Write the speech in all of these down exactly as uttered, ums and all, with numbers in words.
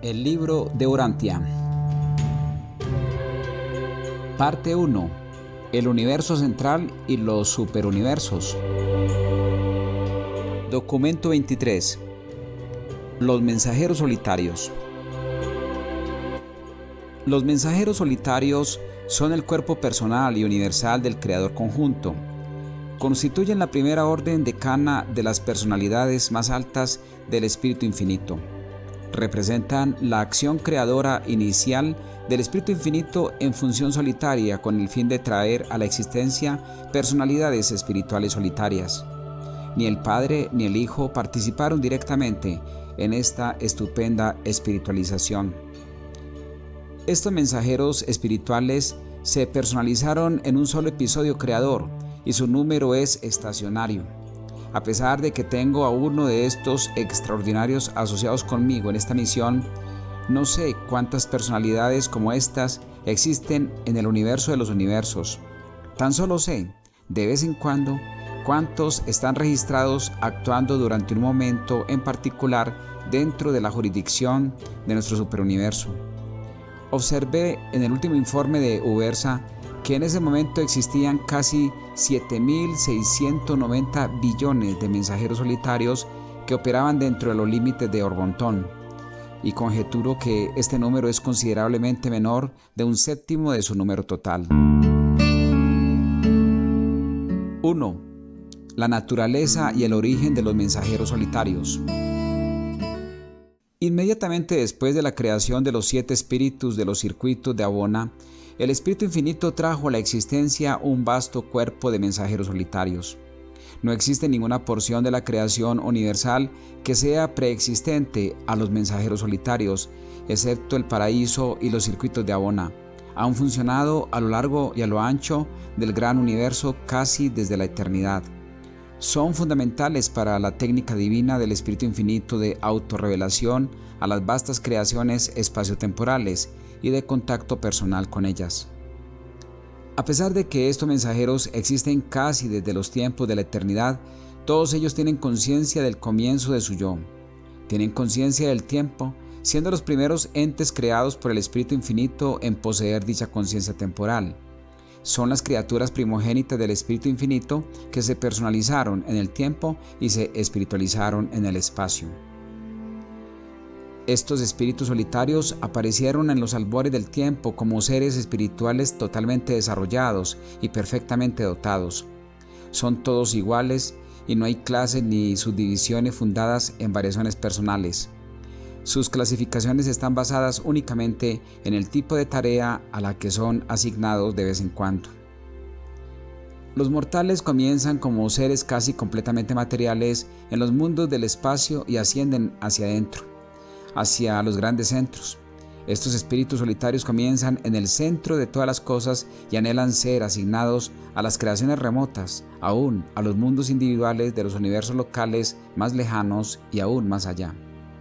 El libro de Urantia. Parte uno. El universo central y los superuniversos. Documento veintitrés. Los mensajeros solitarios. Los mensajeros solitarios son el cuerpo personal y universal del Creador conjunto. Constituyen la primera orden decana de las personalidades más altas del Espíritu Infinito. Representan la acción creadora inicial del Espíritu Infinito en función solitaria con el fin de traer a la existencia personalidades espirituales solitarias. Ni el Padre ni el Hijo participaron directamente en esta estupenda espiritualización. Estos mensajeros espirituales se personalizaron en un solo episodio creador y su número es estacionario. A pesar de que tengo a uno de estos extraordinarios asociados conmigo en esta misión, no sé cuántas personalidades como estas existen en el universo de los universos. Tan solo sé, de vez en cuando, cuántos están registrados actuando durante un momento en particular dentro de la jurisdicción de nuestro superuniverso. Observé en el último informe de Ubersa que en ese momento existían casi siete mil seiscientos noventa billones de mensajeros solitarios que operaban dentro de los límites de Orbontón, y conjeturo que este número es considerablemente menor de un séptimo de su número total. uno. La naturaleza y el origen de los mensajeros solitarios. Inmediatamente después de la creación de los siete espíritus de los circuitos de Abona, el Espíritu Infinito trajo a la existencia un vasto cuerpo de mensajeros solitarios. No existe ninguna porción de la creación universal que sea preexistente a los mensajeros solitarios, excepto el paraíso y los circuitos de Abona. Han funcionado a lo largo y a lo ancho del gran universo casi desde la eternidad. Son fundamentales para la técnica divina del Espíritu Infinito de autorrevelación a las vastas creaciones espaciotemporales y de contacto personal con ellas. A pesar de que estos mensajeros existen casi desde los tiempos de la eternidad, todos ellos tienen conciencia del comienzo de su yo. Tienen conciencia del tiempo, siendo los primeros entes creados por el Espíritu Infinito en poseer dicha conciencia temporal. Son las criaturas primogénitas del Espíritu Infinito que se personalizaron en el tiempo y se espiritualizaron en el espacio. Estos espíritus solitarios aparecieron en los albores del tiempo como seres espirituales totalmente desarrollados y perfectamente dotados. Son todos iguales y no hay clases ni subdivisiones fundadas en variaciones personales. Sus clasificaciones están basadas únicamente en el tipo de tarea a la que son asignados de vez en cuando. Los mortales comienzan como seres casi completamente materiales en los mundos del espacio y ascienden hacia adentro, hacia los grandes centros. Estos espíritus solitarios comienzan en el centro de todas las cosas y anhelan ser asignados a las creaciones remotas, aún a los mundos individuales de los universos locales más lejanos y aún más allá.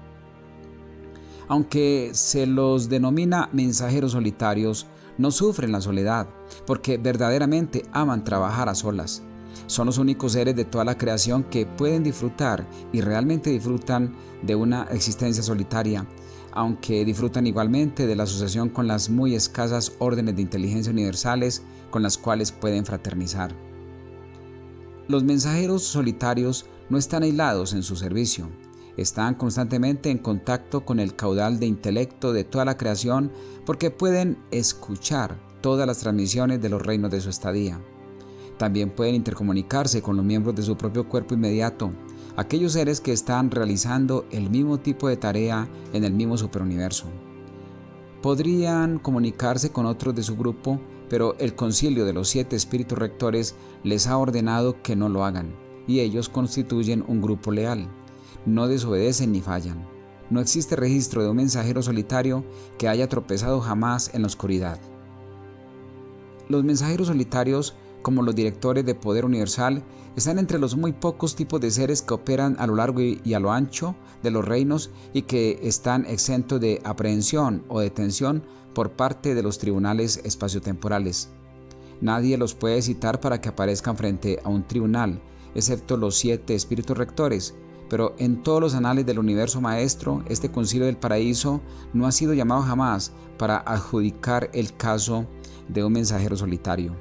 Aunque se los denomina mensajeros solitarios, no sufren la soledad, porque verdaderamente aman trabajar a solas. Son los únicos seres de toda la creación que pueden disfrutar y realmente disfrutan de una existencia solitaria, aunque disfrutan igualmente de la asociación con las muy escasas órdenes de inteligencia universales con las cuales pueden fraternizar. Los mensajeros solitarios no están aislados en su servicio. Están constantemente en contacto con el caudal de intelecto de toda la creación porque pueden escuchar todas las transmisiones de los reinos de su estadía. También pueden intercomunicarse con los miembros de su propio cuerpo inmediato, aquellos seres que están realizando el mismo tipo de tarea en el mismo superuniverso. Podrían comunicarse con otros de su grupo, pero el concilio de los siete espíritus rectores les ha ordenado que no lo hagan, y ellos constituyen un grupo leal. No desobedecen ni fallan. No existe registro de un mensajero solitario que haya tropezado jamás en la oscuridad. Los mensajeros solitarios, como los directores de poder universal, están entre los muy pocos tipos de seres que operan a lo largo y a lo ancho de los reinos y que están exentos de aprehensión o detención por parte de los tribunales espaciotemporales. Nadie los puede citar para que aparezcan frente a un tribunal, excepto los siete espíritus rectores, pero en todos los anales del universo maestro, este concilio del paraíso no ha sido llamado jamás para adjudicar el caso de un mensajero solitario.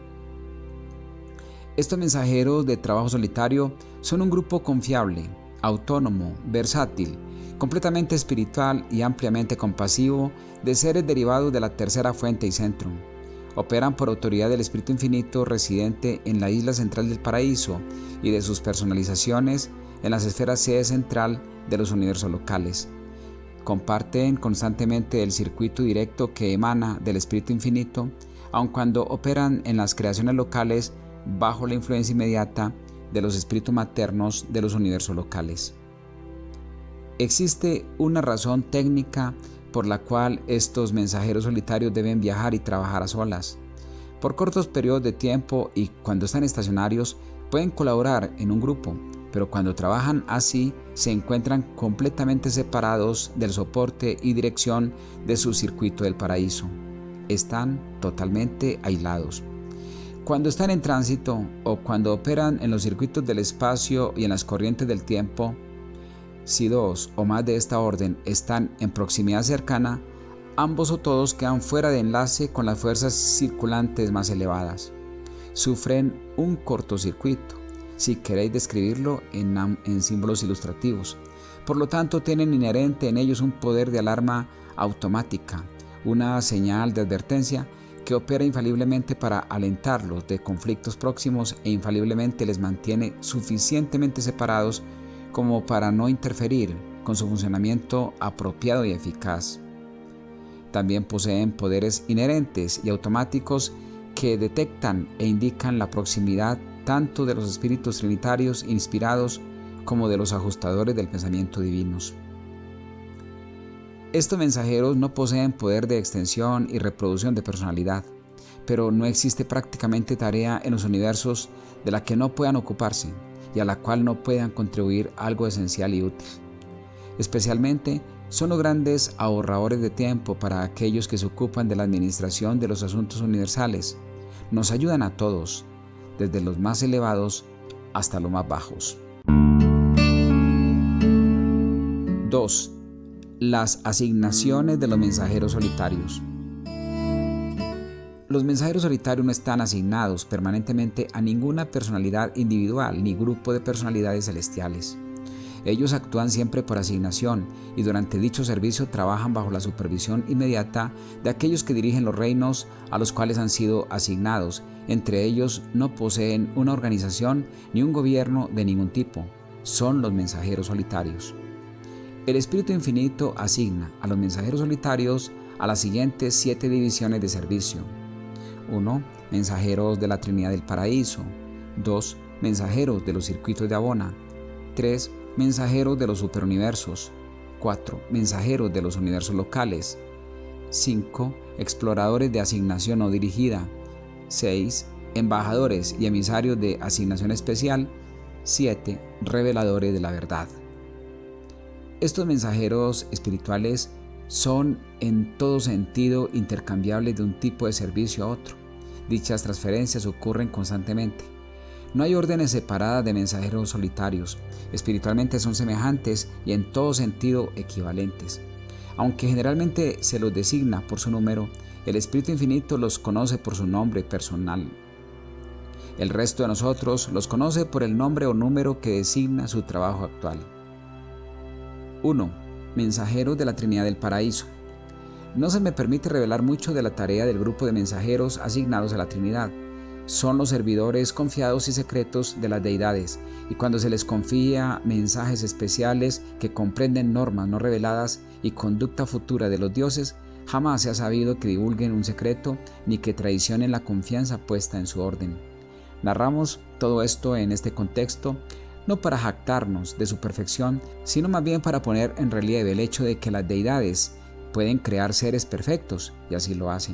Estos mensajeros de trabajo solitario son un grupo confiable, autónomo, versátil, completamente espiritual y ampliamente compasivo de seres derivados de la tercera fuente y centro. Operan por autoridad del Espíritu Infinito residente en la isla central del paraíso y de sus personalizaciones en las esferas sede central de los universos locales. Comparten constantemente el circuito directo que emana del Espíritu Infinito, aun cuando operan en las creaciones locales bajo la influencia inmediata de los espíritus maternos de los universos locales. Existe una razón técnica por la cual estos mensajeros solitarios deben viajar y trabajar a solas. Por cortos periodos de tiempo y cuando están estacionarios pueden colaborar en un grupo, pero cuando trabajan así se encuentran completamente separados del soporte y dirección de su circuito del paraíso. Están totalmente aislados. Cuando están en tránsito o cuando operan en los circuitos del espacio y en las corrientes del tiempo, si dos o más de esta orden están en proximidad cercana, ambos o todos quedan fuera de enlace con las fuerzas circulantes más elevadas. Sufren un cortocircuito, si queréis describirlo en, en símbolos ilustrativos. Por lo tanto, tienen inherente en ellos un poder de alarma automática, una señal de advertencia que opera infaliblemente para alentarlos de conflictos próximos e infaliblemente les mantiene suficientemente separados como para no interferir con su funcionamiento apropiado y eficaz. También poseen poderes inherentes y automáticos que detectan e indican la proximidad tanto de los espíritus trinitarios inspirados como de los ajustadores del pensamiento divinos. Estos mensajeros no poseen poder de extensión y reproducción de personalidad, pero no existe prácticamente tarea en los universos de la que no puedan ocuparse y a la cual no puedan contribuir algo esencial y útil. Especialmente son los grandes ahorradores de tiempo para aquellos que se ocupan de la administración de los asuntos universales. Nos ayudan a todos, desde los más elevados hasta los más bajos. dos. Las asignaciones de los mensajeros solitarios. Los mensajeros solitarios no están asignados permanentemente a ninguna personalidad individual ni grupo de personalidades celestiales. Ellos actúan siempre por asignación y durante dicho servicio trabajan bajo la supervisión inmediata de aquellos que dirigen los reinos a los cuales han sido asignados. Entre ellos no poseen una organización ni un gobierno de ningún tipo. Son los mensajeros solitarios. El Espíritu Infinito asigna a los mensajeros solitarios a las siguientes siete divisiones de servicio. uno. Mensajeros de la Trinidad del Paraíso. dos. Mensajeros de los circuitos de Abona. tres. Mensajeros de los superuniversos. cuatro. Mensajeros de los universos locales. cinco. Exploradores de asignación no dirigida. seis. Embajadores y emisarios de asignación especial. siete. Reveladores de la verdad. Estos mensajeros espirituales son en todo sentido intercambiables de un tipo de servicio a otro. Dichas transferencias ocurren constantemente. No hay órdenes separadas de mensajeros solitarios. Espiritualmente son semejantes y en todo sentido equivalentes. Aunque generalmente se los designa por su número, el Espíritu Infinito los conoce por su nombre personal. El resto de nosotros los conoce por el nombre o número que designa su trabajo actual. uno. Mensajeros de la Trinidad del Paraíso. No se me permite revelar mucho de la tarea del grupo de mensajeros asignados a la Trinidad. Son los servidores confiados y secretos de las deidades, y cuando se les confía mensajes especiales que comprenden normas no reveladas y conducta futura de los dioses, jamás se ha sabido que divulguen un secreto ni que traicionen la confianza puesta en su orden. Narramos todo esto en este contexto no para jactarnos de su perfección, sino más bien para poner en relieve el hecho de que las deidades pueden crear seres perfectos, y así lo hacen.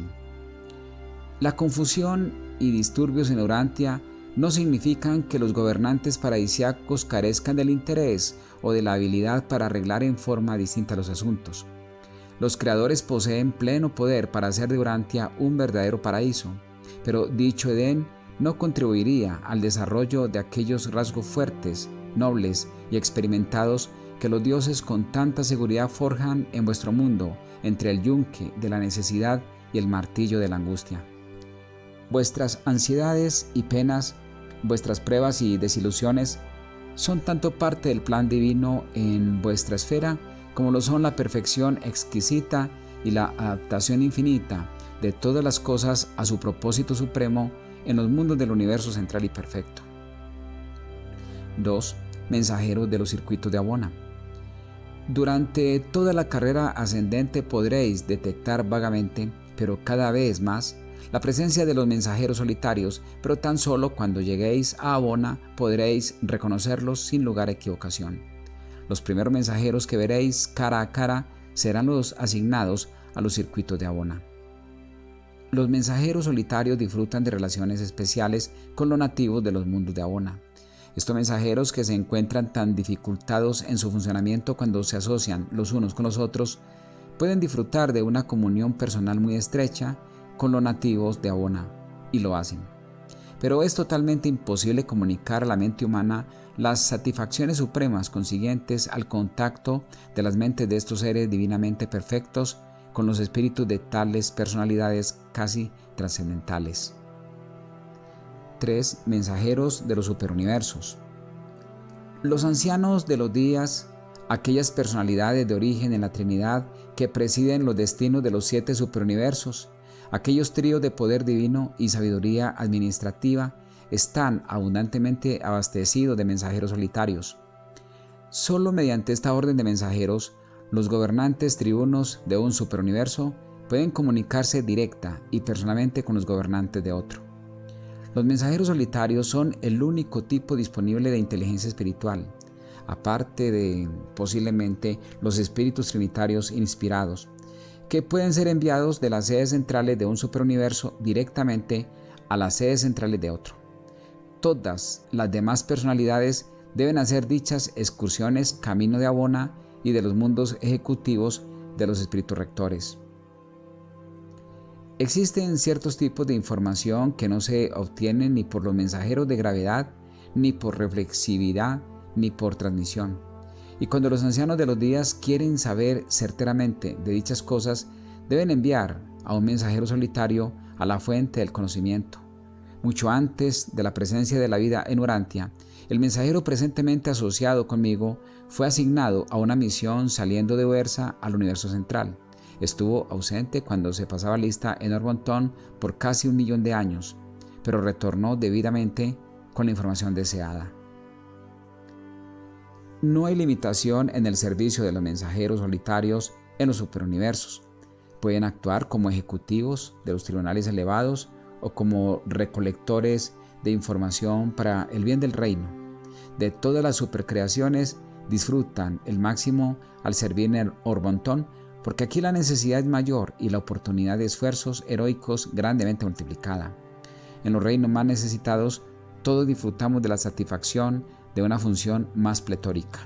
La confusión y disturbios en Urantia no significan que los gobernantes paradisíacos carezcan del interés o de la habilidad para arreglar en forma distinta los asuntos. Los creadores poseen pleno poder para hacer de Urantia un verdadero paraíso, pero dicho Edén no contribuiría al desarrollo de aquellos rasgos fuertes nobles y experimentados que los dioses con tanta seguridad forjan en vuestro mundo entre el yunque de la necesidad y el martillo de la angustia. Vuestras ansiedades y penas, vuestras pruebas y desilusiones son tanto parte del plan divino en vuestra esfera como lo son la perfección exquisita y la adaptación infinita de todas las cosas a su propósito supremo en los mundos del universo central y perfecto. dos. Mensajeros de los circuitos de Abona. Durante toda la carrera ascendente podréis detectar vagamente, pero cada vez más, la presencia de los mensajeros solitarios, pero tan solo cuando lleguéis a Abona podréis reconocerlos sin lugar a equivocación. Los primeros mensajeros que veréis cara a cara serán los asignados a los circuitos de Abona. Los mensajeros solitarios disfrutan de relaciones especiales con los nativos de los mundos de Abona. Estos mensajeros, que se encuentran tan dificultados en su funcionamiento cuando se asocian los unos con los otros, pueden disfrutar de una comunión personal muy estrecha con los nativos de Abona, y lo hacen. Pero es totalmente imposible comunicar a la mente humana las satisfacciones supremas consiguientes al contacto de las mentes de estos seres divinamente perfectos con los espíritus de tales personalidades casi trascendentales. tres. Mensajeros de los superuniversos. Los ancianos de los días, aquellas personalidades de origen en la Trinidad que presiden los destinos de los siete superuniversos, aquellos tríos de poder divino y sabiduría administrativa, están abundantemente abastecidos de mensajeros solitarios. Solo mediante esta orden de mensajeros, los gobernantes tribunos de un superuniverso pueden comunicarse directa y personalmente con los gobernantes de otro. Los mensajeros solitarios son el único tipo disponible de inteligencia espiritual, aparte de posiblemente los espíritus trinitarios inspirados, que pueden ser enviados de las sedes centrales de un superuniverso directamente a las sedes centrales de otro. Todas las demás personalidades deben hacer dichas excursiones camino de Abona y de los mundos ejecutivos de los espíritus rectores. Existen ciertos tipos de información que no se obtienen ni por los mensajeros de gravedad, ni por reflexividad, ni por transmisión. Y cuando los ancianos de los días quieren saber certeramente de dichas cosas, deben enviar a un mensajero solitario a la fuente del conocimiento. Mucho antes de la presencia de la vida en Urantia, el mensajero presentemente asociado conmigo fue asignado a una misión saliendo de Versa al universo central. Estuvo ausente cuando se pasaba lista en Orbontón por casi un millón de años, pero retornó debidamente con la información deseada. No hay limitación en el servicio de los mensajeros solitarios en los superuniversos. Pueden actuar como ejecutivos de los tribunales elevados o como recolectores de información para el bien del reino. De todas las supercreaciones disfrutan el máximo al servir en Orbontón, porque aquí la necesidad es mayor y la oportunidad de esfuerzos heroicos grandemente multiplicada. En los reinos más necesitados, todos disfrutamos de la satisfacción de una función más pletórica.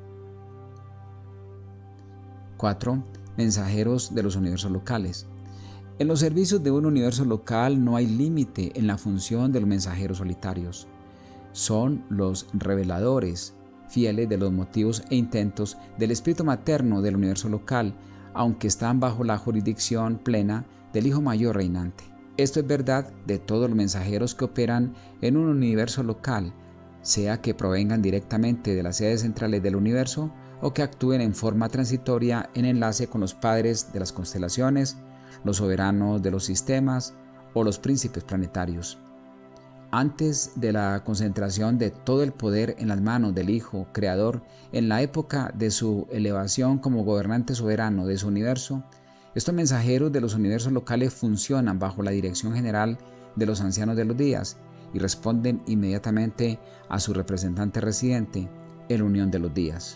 cuatro. Mensajeros de los universos locales. En los servicios de un universo local no hay límite en la función de los mensajeros solitarios. Son los reveladores fieles de los motivos e intentos del espíritu materno del universo local, aunque están bajo la jurisdicción plena del Hijo Mayor reinante. Esto es verdad de todos los mensajeros que operan en un universo local, sea que provengan directamente de las sedes centrales del universo o que actúen en forma transitoria en enlace con los padres de las constelaciones, los soberanos de los sistemas o los príncipes planetarios. Antes de la concentración de todo el poder en las manos del Hijo Creador, en la época de su elevación como gobernante soberano de su universo, estos mensajeros de los universos locales funcionan bajo la dirección general de los ancianos de los días y responden inmediatamente a su representante residente en la unión de los días.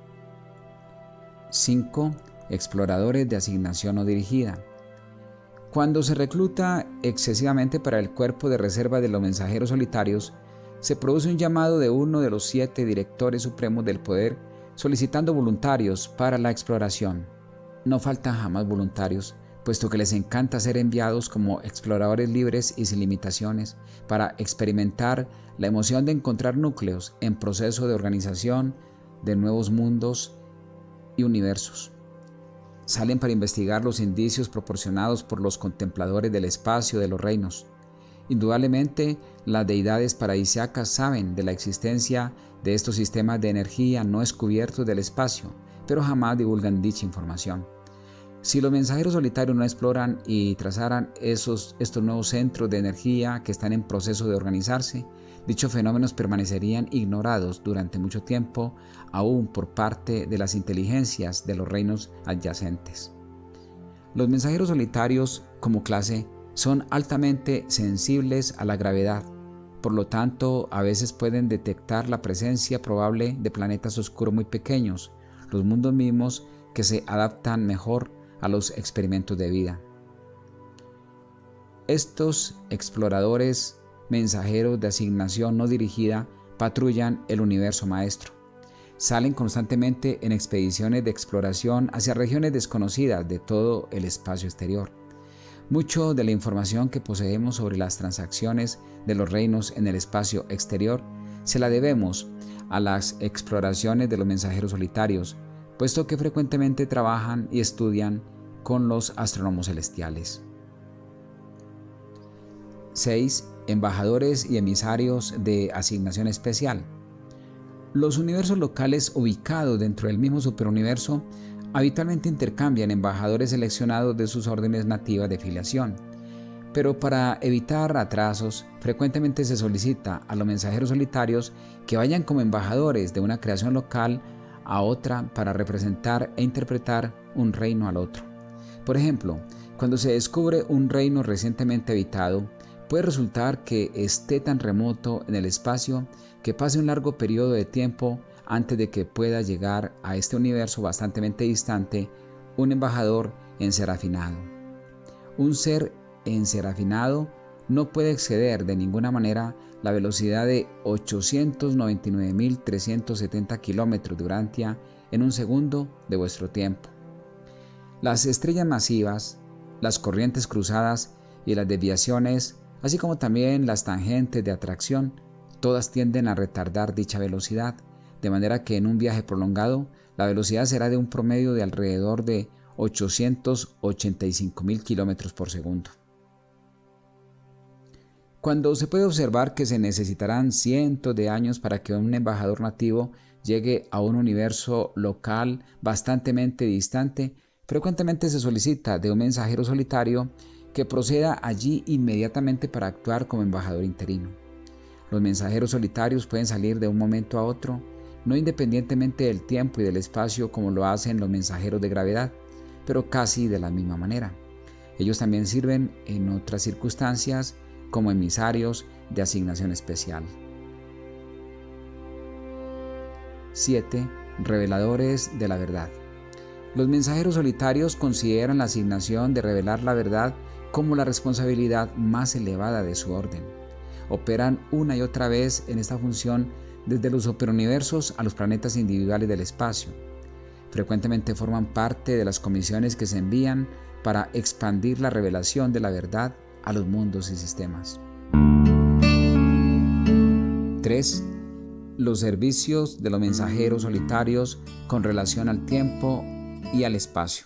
cinco. Exploradores de asignación no dirigida. Cuando se recluta excesivamente para el cuerpo de reserva de los mensajeros solitarios, se produce un llamado de uno de los siete directores supremos del poder solicitando voluntarios para la exploración. No faltan jamás voluntarios, puesto que les encanta ser enviados como exploradores libres y sin limitaciones para experimentar la emoción de encontrar núcleos en proceso de organización de nuevos mundos y universos. Salen para investigar los indicios proporcionados por los contempladores del espacio de los reinos. Indudablemente, las deidades paradisíacas saben de la existencia de estos sistemas de energía no descubiertos del espacio, pero jamás divulgan dicha información. Si los mensajeros solitarios no exploran y trazaran esos, estos nuevos centros de energía que están en proceso de organizarse, dichos fenómenos permanecerían ignorados durante mucho tiempo, aún por parte de las inteligencias de los reinos adyacentes. Los mensajeros solitarios, como clase, son altamente sensibles a la gravedad. Por lo tanto, a veces pueden detectar la presencia probable de planetas oscuros muy pequeños, los mundos mismos que se adaptan mejor a los experimentos de vida. Estos exploradores, mensajeros de asignación no dirigida, patrullan el universo maestro. Salen constantemente en expediciones de exploración hacia regiones desconocidas de todo el espacio exterior. Mucho de la información que poseemos sobre las transacciones de los reinos en el espacio exterior se la debemos a las exploraciones de los mensajeros solitarios, puesto que frecuentemente trabajan y estudian con los astrónomos celestiales. seis. Embajadores y emisarios de asignación especial. Los universos locales ubicados dentro del mismo superuniverso habitualmente intercambian embajadores seleccionados de sus órdenes nativas de filiación, pero para evitar atrasos, frecuentemente se solicita a los mensajeros solitarios que vayan como embajadores de una creación local a otra para representar e interpretar un reino al otro. Por ejemplo, cuando se descubre un reino recientemente habitado, puede resultar que esté tan remoto en el espacio que pase un largo periodo de tiempo antes de que pueda llegar a este universo bastante distante un embajador enserafinado. Un ser enserafinado no puede exceder de ninguna manera la velocidad de ochocientos noventa y nueve mil trescientos setenta kilómetros de Urantia en un segundo de vuestro tiempo. Las estrellas masivas, las corrientes cruzadas y las desviaciones, así como también las tangentes de atracción, todas tienden a retardar dicha velocidad, de manera que en un viaje prolongado la velocidad será de un promedio de alrededor de ochocientos ochenta y cinco mil kilómetros por segundo. Cuando se puede observar que se necesitarán cientos de años para que un embajador nativo llegue a un universo local bastante distante, frecuentemente se solicita de un mensajero solitario que proceda allí inmediatamente para actuar como embajador interino. Los mensajeros solitarios pueden salir de un momento a otro, no independientemente del tiempo y del espacio como lo hacen los mensajeros de gravedad, pero casi de la misma manera. Ellos también sirven en otras circunstancias como emisarios de asignación especial. siete. Reveladores de la verdad. Los mensajeros solitarios consideran la asignación de revelar la verdad como la responsabilidad más elevada de su orden. Operan una y otra vez en esta función desde los superuniversos a los planetas individuales del espacio. Frecuentemente forman parte de las comisiones que se envían para expandir la revelación de la verdad a los mundos y sistemas. tres. Los servicios de los mensajeros solitarios con relación al tiempo y al espacio.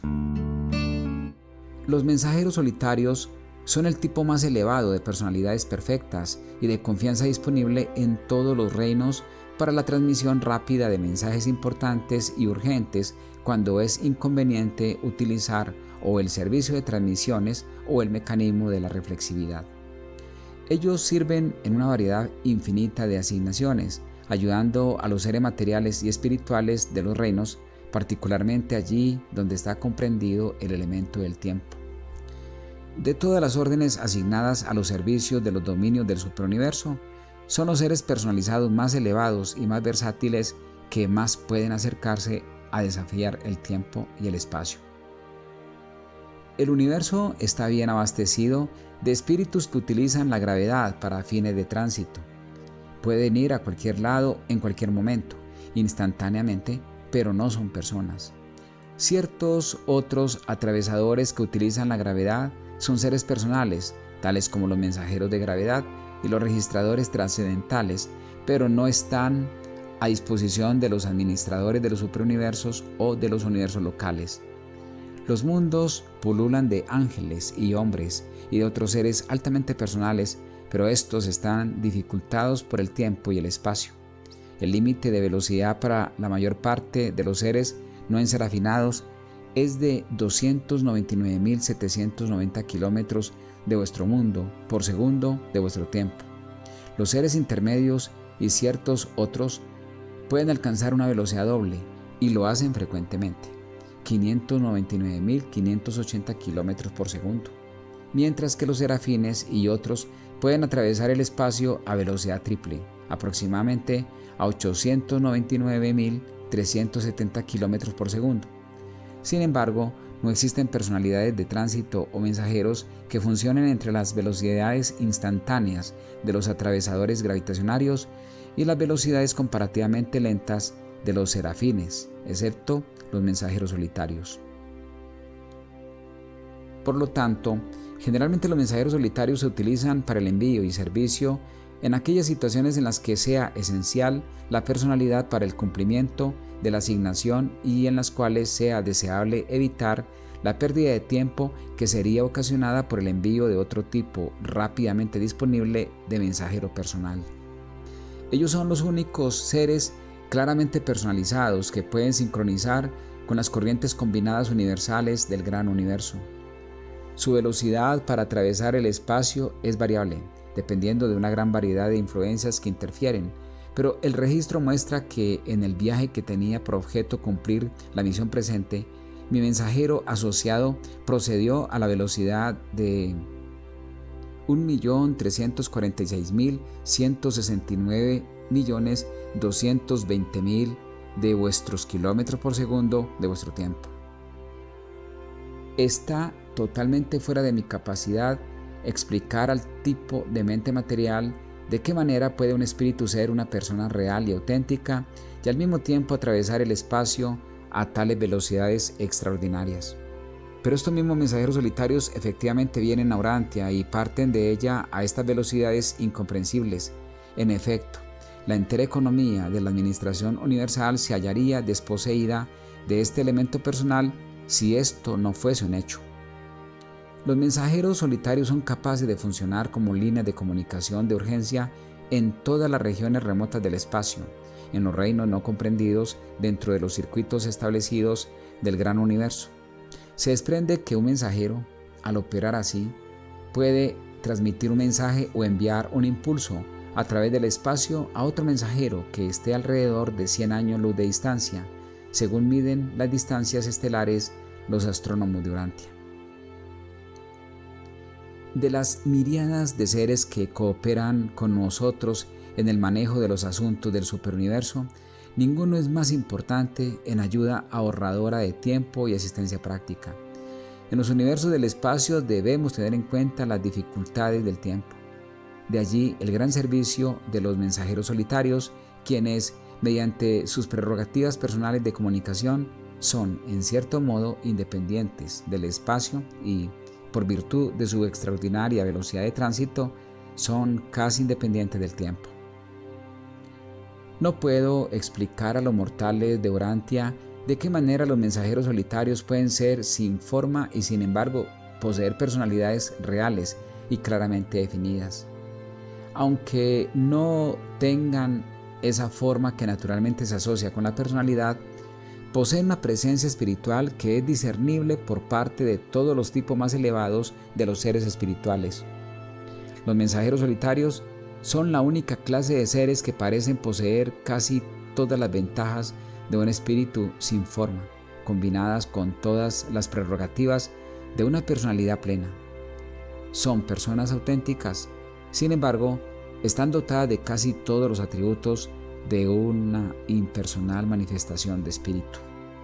Los mensajeros solitarios son el tipo más elevado de personalidades perfectas y de confianza disponible en todos los reinos para la transmisión rápida de mensajes importantes y urgentes cuando es inconveniente utilizar o el servicio de transmisiones o el mecanismo de la reflexividad. Ellos sirven en una variedad infinita de asignaciones, ayudando a los seres materiales y espirituales de los reinos, particularmente allí donde está comprendido el elemento del tiempo. De todas las órdenes asignadas a los servicios de los dominios del superuniverso, son los seres personalizados más elevados y más versátiles que más pueden acercarse a desafiar el tiempo y el espacio. El universo está bien abastecido de espíritus que utilizan la gravedad para fines de tránsito. Pueden ir a cualquier lado en cualquier momento, instantáneamente, pero no son personas. Ciertos otros atravesadores que utilizan la gravedad son seres personales, tales como los mensajeros de gravedad y los registradores trascendentales, pero no están a disposición de los administradores de los superuniversos o de los universos locales. Los mundos pululan de ángeles y hombres y de otros seres altamente personales, pero estos están dificultados por el tiempo y el espacio. El límite de velocidad para la mayor parte de los seres no enserafinados es de doscientos noventa y nueve mil setecientos noventa kilómetros de vuestro mundo por segundo de vuestro tiempo. Los seres intermedios y ciertos otros pueden alcanzar una velocidad doble y lo hacen frecuentemente, quinientos noventa y nueve mil quinientos ochenta kilómetros por segundo, mientras que los serafines y otros pueden atravesar el espacio a velocidad triple, aproximadamente a ochocientos noventa y nueve mil trescientos setenta kilómetros por segundo. Sin embargo, no existen personalidades de tránsito o mensajeros que funcionen entre las velocidades instantáneas de los atravesadores gravitacionarios y las velocidades comparativamente lentas de los serafines, excepto los mensajeros solitarios. Por lo tanto, generalmente los mensajeros solitarios se utilizan para el envío y servicio en aquellas situaciones en las que sea esencial la personalidad para el cumplimiento de la asignación y en las cuales sea deseable evitar la pérdida de tiempo que sería ocasionada por el envío de otro tipo rápidamente disponible de mensajero personal. Ellos son los únicos seres claramente personalizados que pueden sincronizar con las corrientes combinadas universales del gran universo. Su velocidad para atravesar el espacio es variable, dependiendo de una gran variedad de influencias que interfieren, pero el registro muestra que en el viaje que tenía por objeto cumplir la misión presente, mi mensajero asociado procedió a la velocidad de un millón trescientos cuarenta y seis mil ciento sesenta y nueve millones doscientos veinte mil de vuestros kilómetros por segundo de vuestro tiempo. Está totalmente fuera de mi capacidad explicar al tipo de mente material de qué manera puede un espíritu ser una persona real y auténtica y al mismo tiempo atravesar el espacio a tales velocidades extraordinarias. Pero estos mismos mensajeros solitarios efectivamente vienen a Urantia y parten de ella a estas velocidades incomprensibles. En efecto, la entera economía de la administración universal se hallaría desposeída de este elemento personal si esto no fuese un hecho. Los mensajeros solitarios son capaces de funcionar como líneas de comunicación de urgencia en todas las regiones remotas del espacio, en los reinos no comprendidos dentro de los circuitos establecidos del gran universo. Se desprende que un mensajero, al operar así, puede transmitir un mensaje o enviar un impulso a través del espacio a otro mensajero que esté alrededor de cien años luz de distancia, según miden las distancias estelares los astrónomos de Urantia. De las miríadas de seres que cooperan con nosotros en el manejo de los asuntos del superuniverso, ninguno es más importante en ayuda ahorradora de tiempo y asistencia práctica. En los universos del espacio debemos tener en cuenta las dificultades del tiempo. De allí el gran servicio de los mensajeros solitarios, quienes, mediante sus prerrogativas personales de comunicación, son, en cierto modo, independientes del espacio y, por virtud de su extraordinaria velocidad de tránsito, son casi independientes del tiempo. No puedo explicar a los mortales de Urantia de qué manera los mensajeros solitarios pueden ser sin forma y sin embargo poseer personalidades reales y claramente definidas. Aunque no tengan esa forma que naturalmente se asocia con la personalidad, poseen una presencia espiritual que es discernible por parte de todos los tipos más elevados de los seres espirituales. Los mensajeros solitarios son la única clase de seres que parecen poseer casi todas las ventajas de un espíritu sin forma, combinadas con todas las prerrogativas de una personalidad plena. Son personas auténticas, sin embargo, están dotadas de casi todos los atributos de una impersonal manifestación de espíritu.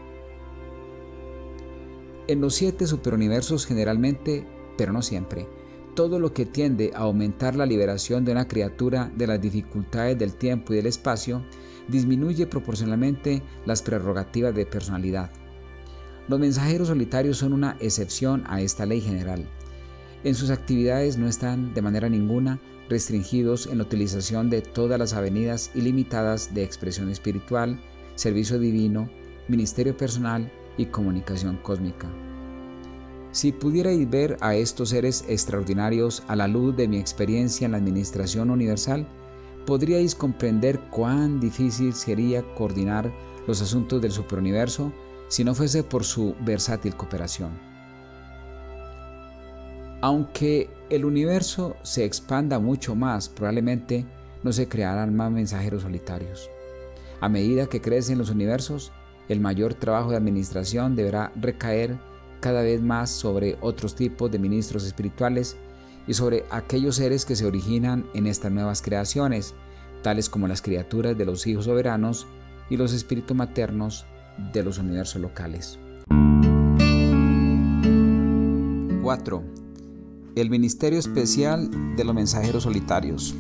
En los siete superuniversos generalmente, pero no siempre, todo lo que tiende a aumentar la liberación de una criatura de las dificultades del tiempo y del espacio disminuye proporcionalmente las prerrogativas de personalidad. Los mensajeros solitarios son una excepción a esta ley general. En sus actividades no están de manera ninguna restringidos en la utilización de todas las avenidas ilimitadas de expresión espiritual, servicio divino, ministerio personal y comunicación cósmica. Si pudierais ver a estos seres extraordinarios a la luz de mi experiencia en la administración universal, podríais comprender cuán difícil sería coordinar los asuntos del superuniverso si no fuese por su versátil cooperación. Aunque el universo se expanda mucho más, probablemente no se crearán más mensajeros solitarios. A medida que crecen los universos, el mayor trabajo de administración deberá recaer cada vez más sobre otros tipos de ministros espirituales y sobre aquellos seres que se originan en estas nuevas creaciones, tales como las criaturas de los hijos soberanos y los espíritus maternos de los universos locales. cuatro. El ministerio especial de los mensajeros solitarios.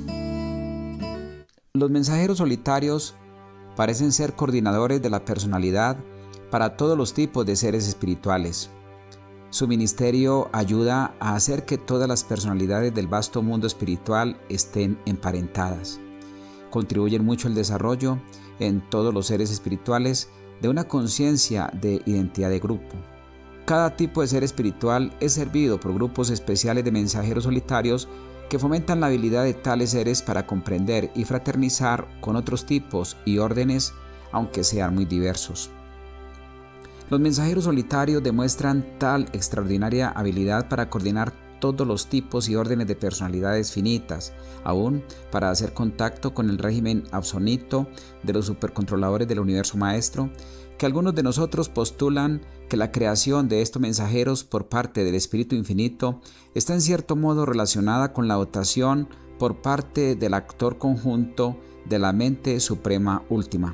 Los mensajeros solitarios parecen ser coordinadores de la personalidad para todos los tipos de seres espirituales. Su ministerio ayuda a hacer que todas las personalidades del vasto mundo espiritual estén emparentadas. Contribuyen mucho al desarrollo en todos los seres espirituales de una conciencia de identidad de grupo. Cada tipo de ser espiritual es servido por grupos especiales de mensajeros solitarios que fomentan la habilidad de tales seres para comprender y fraternizar con otros tipos y órdenes, aunque sean muy diversos. Los mensajeros solitarios demuestran tal extraordinaria habilidad para coordinar todos los tipos y órdenes de personalidades finitas, aún para hacer contacto con el régimen absonito de los supercontroladores del universo maestro, que algunos de nosotros postulan que la creación de estos mensajeros por parte del Espíritu Infinito está en cierto modo relacionada con la dotación por parte del actor conjunto de la mente suprema última.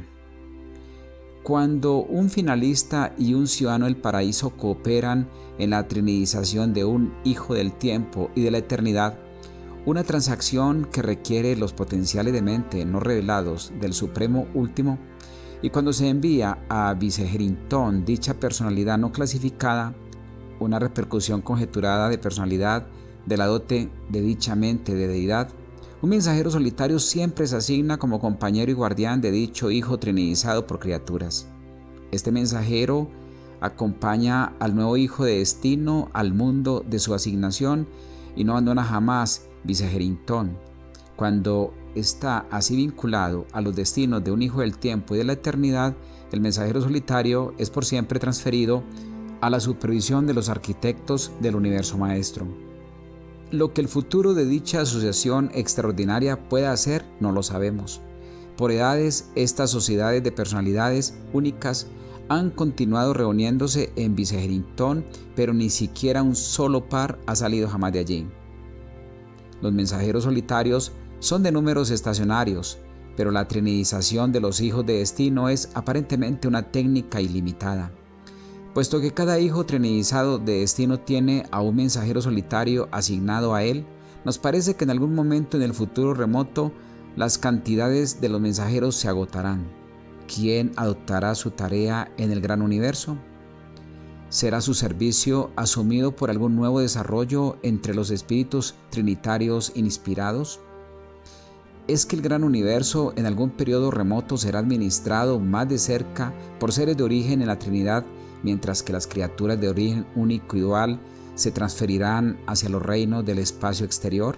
Cuando un finalista y un ciudadano del paraíso cooperan en la trinidización de un hijo del tiempo y de la eternidad, una transacción que requiere los potenciales de mente no revelados del Supremo Último, y cuando se envía a Vicegerintón dicha personalidad no clasificada, una repercusión conjeturada de personalidad de la dote de dicha mente de deidad, un mensajero solitario siempre se asigna como compañero y guardián de dicho hijo trinidizado por criaturas. Este mensajero acompaña al nuevo hijo de destino al mundo de su asignación y no abandona jamás Vicegerintón. Cuando está así vinculado a los destinos de un hijo del tiempo y de la eternidad, el mensajero solitario es por siempre transferido a la supervisión de los arquitectos del universo maestro. Lo que el futuro de dicha asociación extraordinaria pueda hacer no lo sabemos. Por edades, estas sociedades de personalidades únicas han continuado reuniéndose en Vicegerintón, pero ni siquiera un solo par ha salido jamás de allí. Los mensajeros solitarios son de números estacionarios, pero la trinidización de los hijos de destino es aparentemente una técnica ilimitada. Puesto que cada hijo trinidizado de destino tiene a un mensajero solitario asignado a él, nos parece que en algún momento en el futuro remoto las cantidades de los mensajeros se agotarán. ¿Quién adoptará su tarea en el gran universo? ¿Será su servicio asumido por algún nuevo desarrollo entre los espíritus trinitarios inspirados? ¿Es que el gran universo en algún periodo remoto será administrado más de cerca por seres de origen en la Trinidad, mientras que las criaturas de origen único y dual se transferirán hacia los reinos del espacio exterior?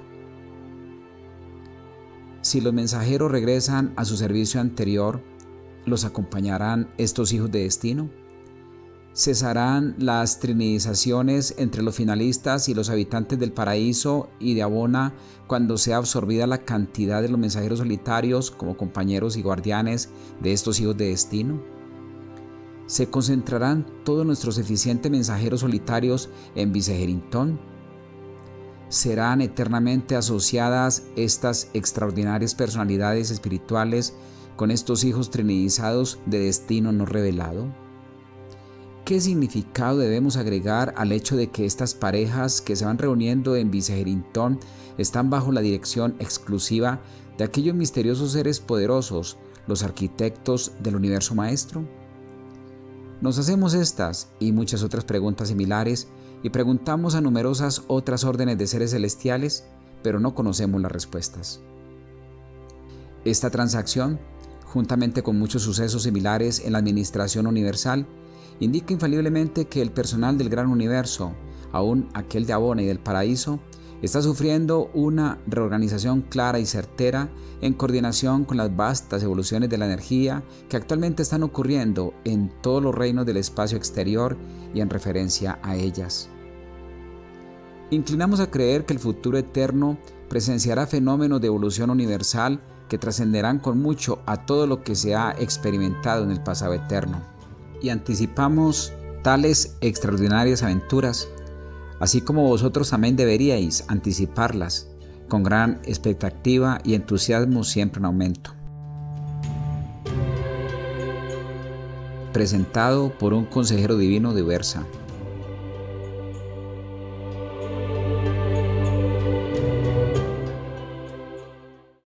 Si los mensajeros regresan a su servicio anterior, ¿los acompañarán estos hijos de destino? ¿Cesarán las trinidizaciones entre los finalistas y los habitantes del paraíso y de Abona cuando sea absorbida la cantidad de los mensajeros solitarios como compañeros y guardianes de estos hijos de destino? ¿Se concentrarán todos nuestros eficientes mensajeros solitarios en Vicegerintón? ¿Serán eternamente asociadas estas extraordinarias personalidades espirituales con estos hijos trinidizados de destino no revelado? ¿Qué significado debemos agregar al hecho de que estas parejas que se van reuniendo en Vicegerintón están bajo la dirección exclusiva de aquellos misteriosos seres poderosos, los arquitectos del universo maestro? Nos hacemos estas y muchas otras preguntas similares y preguntamos a numerosas otras órdenes de seres celestiales, pero no conocemos las respuestas. Esta transacción, juntamente con muchos sucesos similares en la administración universal, indica infaliblemente que el personal del gran universo, aún aquel de Abona y del paraíso, está sufriendo una reorganización clara y certera en coordinación con las vastas evoluciones de la energía que actualmente están ocurriendo en todos los reinos del espacio exterior y en referencia a ellas. Inclinamos a creer que el futuro eterno presenciará fenómenos de evolución universal que trascenderán con mucho a todo lo que se ha experimentado en el pasado eterno. Y anticipamos tales extraordinarias aventuras, así como vosotros también deberíais anticiparlas, con gran expectativa y entusiasmo siempre en aumento. Presentado por un consejero divino de Versa.